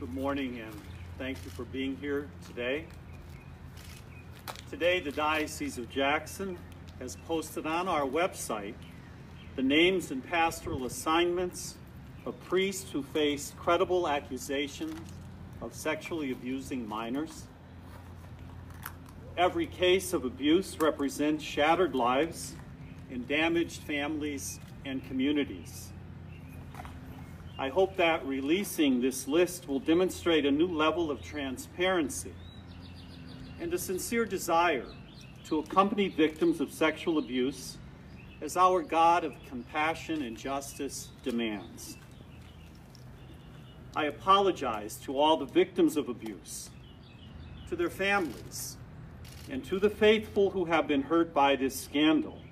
Good morning, and thank you for being here today. Today, the Diocese of Jackson has posted on our website the names and pastoral assignments of priests who face credible accusations of sexually abusing minors. Every case of abuse represents shattered lives and damaged families and communities. I hope that releasing this list will demonstrate a new level of transparency and a sincere desire to accompany victims of sexual abuse as our God of compassion and justice demands. I apologize to all the victims of abuse, to their families, and to the faithful who have been hurt by this scandal.